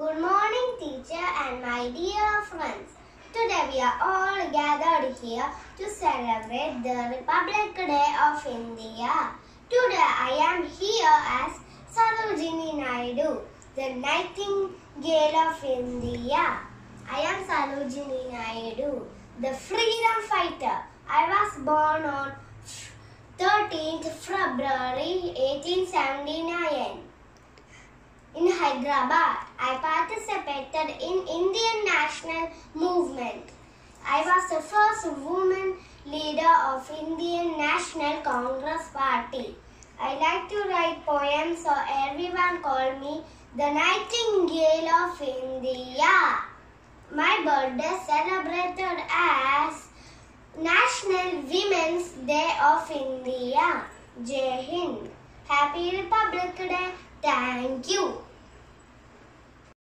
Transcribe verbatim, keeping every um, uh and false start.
Good morning, teacher and my dear friends. Today we are all gathered here to celebrate the Republic Day of India. Today I am here as Sarojini Naidu, the Nightingale of India. I am Sarojini Naidu, the freedom fighter. I was born on thirteenth February eighteen seventy-nine. In Hyderabad, I participated in Indian national movement. I was the first woman leader of Indian National Congress Party. I like to write poems, so everyone called me the Nightingale of India. My birthday celebrated as National Women's Day of India. Jai Hind. Happy Republic Day. Thank you.